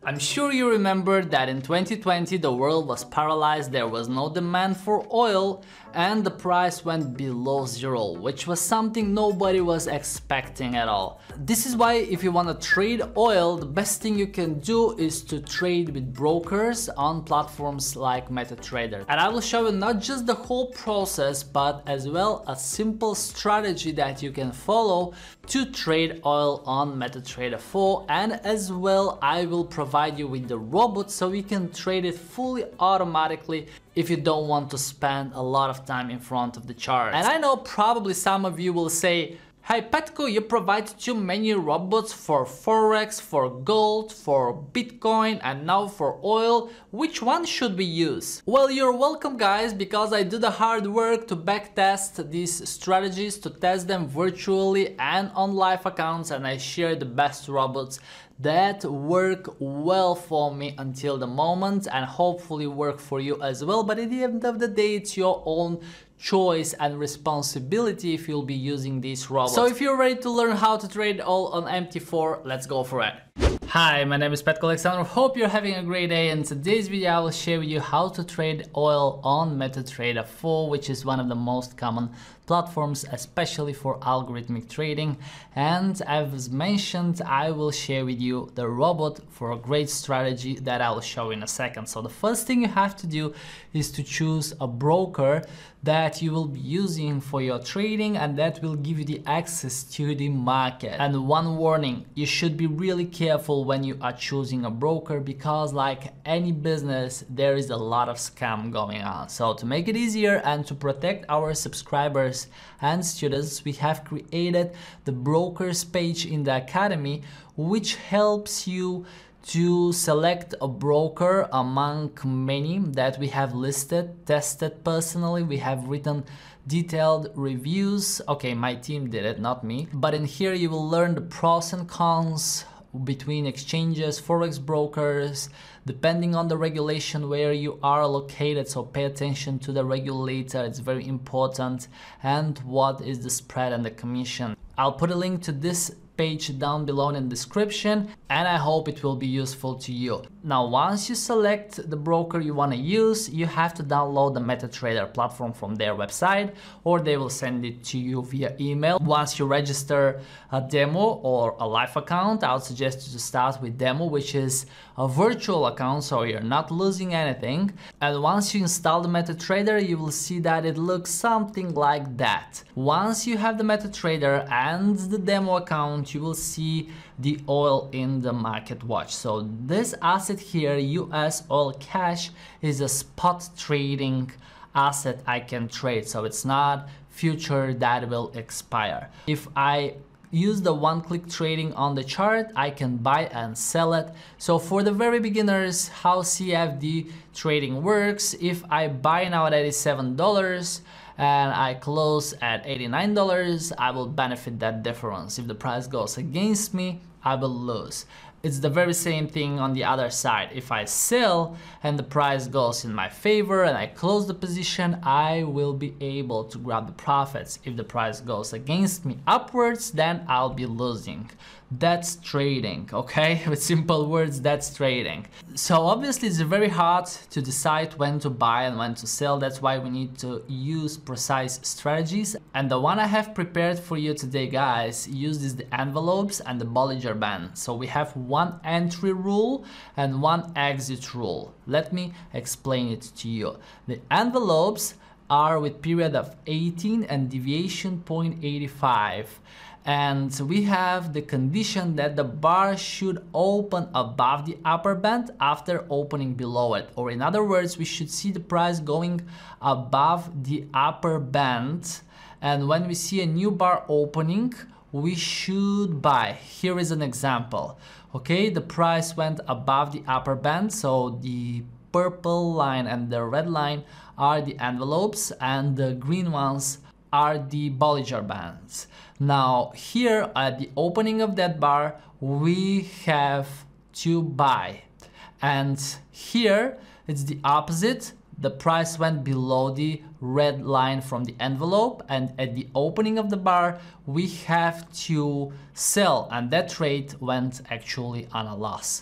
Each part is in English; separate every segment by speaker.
Speaker 1: I'm sure you remember that in 2020 the world was paralyzed, there was no demand for oil and the price went below zero, which was something nobody was expecting at all. This is why if you want to trade oil, the best thing you can do is to trade with brokers on platforms like MetaTrader. And I will show you not just the whole process, but as well a simple strategy that you can follow to trade oil on MetaTrader 4, and as well I will provide you with the robot so you can trade it fully automatically if you don't want to spend a lot of time in front of the chart. And I know probably some of you will say, hey Petko, you provide too many robots for Forex, for gold, for Bitcoin, and now for oil. Which one should we use? Well, you're welcome guys, because I do the hard work to backtest these strategies, to test them virtually and on live accounts, and I share the best robots that work well for me until the moment and hopefully work for you as well. But at the end of the day, it's your own choice and responsibility if you'll be using these robots. So if you're ready to learn how to trade oil on MT4, let's go for it. Hi, my name is Petko Alexander. Hope you're having a great day. In today's video, I will share with you how to trade oil on MetaTrader 4, which is one of the most common platforms, especially for algorithmic trading. And as mentioned, I will share with you the robot for a great strategy that I will show in a second. So the first thing you have to do is to choose a broker that you will be using for your trading, and that will give you the access to the market. And one warning, you should be really careful when you are choosing a broker, because like any business, there is a lot of scam going on. So to make it easier and to protect our subscribers and students, we have created the brokers page in the academy, which helps you to select a broker among many that we have listed, tested personally. We have written detailed reviews. Okay, my team did it, not me. But in here you will learn the pros and cons between exchanges, forex brokers, depending on the regulation where you are located. So pay attention to the regulator, it's very important, and what is the spread and the commission. I'll put a link to this page down below in the description, and I hope it will be useful to you. Now, once you select the broker you want to use, you have to download the MetaTrader platform from their website, or they will send it to you via email. Once you register a demo or a live account, I would suggest you to start with demo, which is a virtual account, so you're not losing anything. And once you install the MetaTrader, you will see that it looks something like that. Once you have the MetaTrader and the demo account, you will see the oil in the market watch. So this asset here, US oil cash, is a spot trading asset I can trade. So it's not future that will expire. If I use the one-click trading on the chart, I can buy and sell it. So for the very beginners, how CFD trading works, if I buy now at $87 and I close at $89, I will benefit that difference. If the price goes against me, I will lose. It's the very same thing on the other side. If I sell and the price goes in my favor and I close the position, I will be able to grab the profits. If the price goes against me upwards, then I'll be losing. That's trading, okay? With simple words, that's trading. So obviously it's very hard to decide when to buy and when to sell. That's why we need to use precise strategies. And the one I have prepared for you today, guys, uses the envelopes and the Bollinger Band. So we have one entry rule and one exit rule. Let me explain it to you. The envelopes are with period of 18 and deviation 0.85. And we have the condition that the bar should open above the upper band after opening below it. Or in other words, we should see the price going above the upper band. And when we see a new bar opening, we should buy. Here is an example. Okay, the price went above the upper band, so the purple line and the red line are the envelopes, and the green ones are the Bollinger Bands. Now here at the opening of that bar, we have to buy, and here it's the opposite. The price went below the red line from the envelope, and at the opening of the bar we have to sell, and that trade went actually on a loss.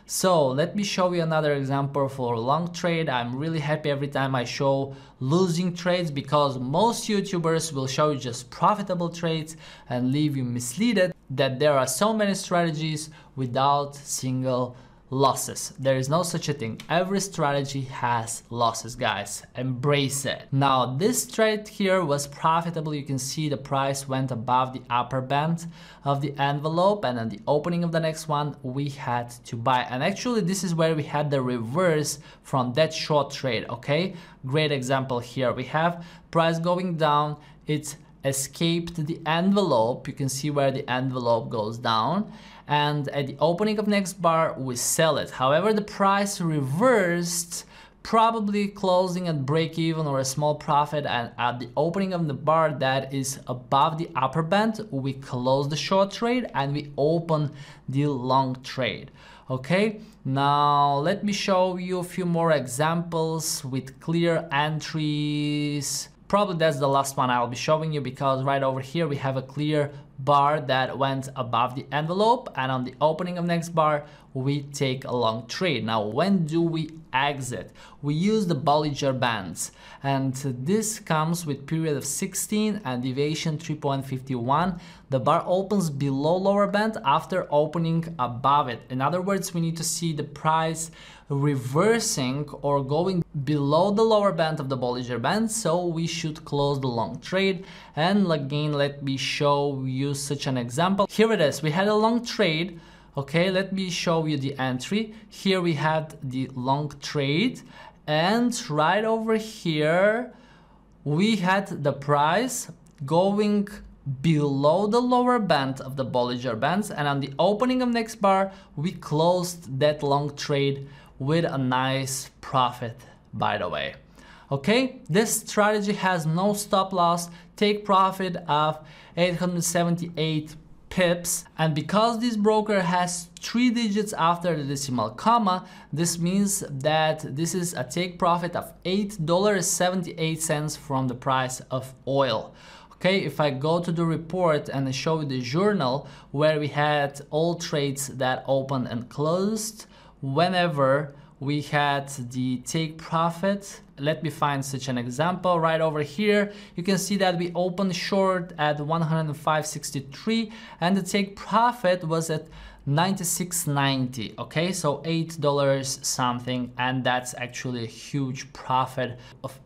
Speaker 1: So let me show you another example for a long trade. I'm really happy every time I show losing trades, because most YouTubers will show you just profitable trades and leave you misled that there are so many strategies without single losses. There is no such a thing. Every strategy has losses, guys. Embrace it. Now this trade here was profitable. You can see the price went above the upper band of the envelope, and at the opening of the next one we had to buy. And actually this is where we had the reverse from that short trade. Okay, great example here. We have price going down, it escaped the envelope. You can see where the envelope goes down, and at the opening of next bar we sell it. However, the price reversed, probably closing at break even or a small profit, and at the opening of the bar that is above the upper band we close the short trade and we open the long trade. Okay, now let me show you a few more examples with clear entries. Probably that's the last one I'll be showing you, because right over here we have a clear bar that went above the envelope, and on the opening of next bar we take a long trade. Now when do we exit? We use the Bollinger Bands, and this comes with period of 16 and deviation 3.51. The bar opens below lower band after opening above it. In other words, we need to see the price reversing or going below the lower band of the Bollinger Band, so we should close the long trade. And again, let me show you such an example. Here it is. We had a long trade. Okay, let me show you the entry. Here we had the long trade, and right over here we had the price going below the lower band of the Bollinger Bands, and on the opening of next bar we closed that long trade with a nice profit, by the way. Okay, this strategy has no stop loss, take profit of 878 pips, and because this broker has 3 digits after the decimal comma, this means that this is a take profit of $8.78 from the price of oil. Okay, if I go to the report and I show you the journal where we had all trades that opened and closed, whenever we had the take profit, let me find such an example. Right over here you can see that we opened short at 105.63 and the take profit was at 96.90. okay, so $8 something, and that's actually a huge profit of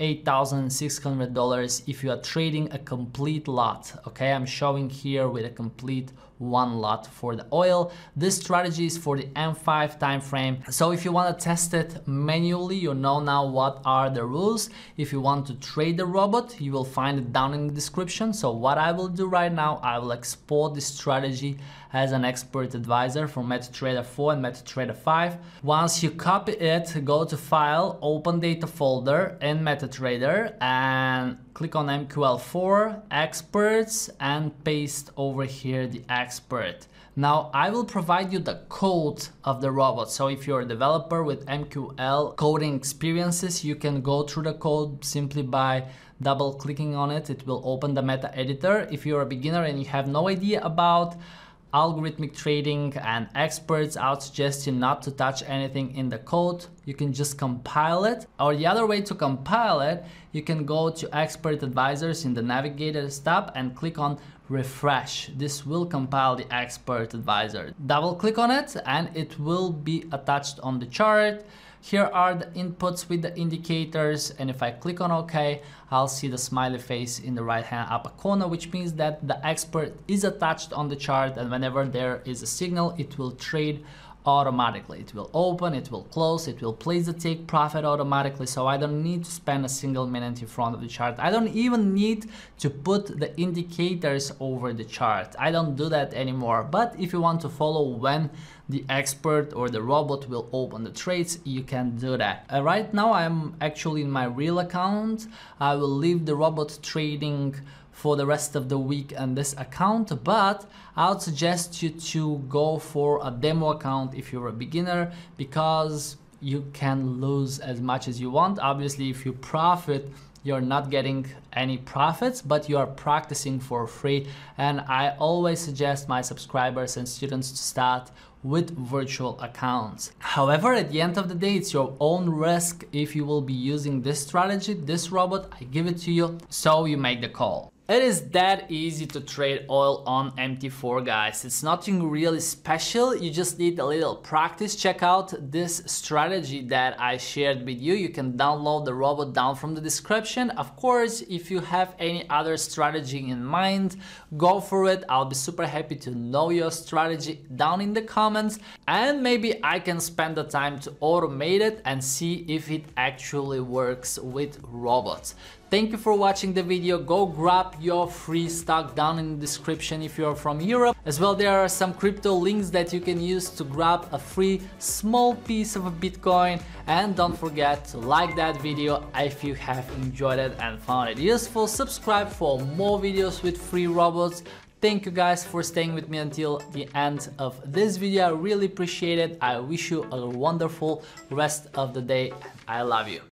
Speaker 1: $8,600 if you are trading a complete lot. Okay, I'm showing here with a complete one lot for the oil. This strategy is for the M5 time frame, so if you want to test it manually, you know now what are the rules. If you want to trade the robot, you will find it down in the description. So what I will do right now, I will export this strategy as an expert advisor from MetaTrader 4 and MetaTrader 5. Once you copy it, go to File, Open Data folder in MetaTrader and click on MQL4, Experts, and paste over here the expert. Now I will provide you the code of the robot, so if you're a developer with MQL coding experiences, you can go through the code simply by double clicking on it. It will open the meta editor. If you're a beginner and you have no idea about algorithmic trading and experts, I would suggest you not to touch anything in the code. You can just compile it, or the other way to compile it, you can go to Expert Advisors in the Navigator tab and click on Refresh. This will compile the Expert Advisor. Double click on it and it will be attached on the chart. Here are the inputs with the indicators, and if I click on OK, I'll see the smiley face in the right hand upper corner, which means that the expert is attached on the chart, and whenever there is a signal, it will trade automatically. It will open, it will close, it will place the take profit automatically, so I don't need to spend a single minute in front of the chart. I don't even need to put the indicators over the chart. I don't do that anymore. But if you want to follow when the expert or the robot will open the trades, you can do that. Right now I'm actually in my real account. I will leave the robot trading for the rest of the week on this account, but I would suggest you to go for a demo account if you're a beginner, because you can lose as much as you want. Obviously, if you profit, you're not getting any profits, but you are practicing for free. And I always suggest my subscribers and students to start with virtual accounts. However, at the end of the day, it's your own risk if you will be using this strategy, this robot. I give it to you, so you make the call. It is that easy to trade oil on MT4, guys. It's nothing really special. You just need a little practice. Check out this strategy that I shared with you. You can download the robot down from the description. Of course, if you have any other strategy in mind, go for it. I'll be super happy to know your strategy down in the comments, and maybe I can spend the time to automate it and see if it actually works with robots. Thank you for watching the video. Go grab your free stock down in the description if you're from Europe. As well, there are some crypto links that you can use to grab a free small piece of a Bitcoin. And don't forget to like that video if you have enjoyed it and found it useful. Subscribe for more videos with free robots. Thank you guys for staying with me until the end of this video. I really appreciate it. I wish you a wonderful rest of the day. I love you.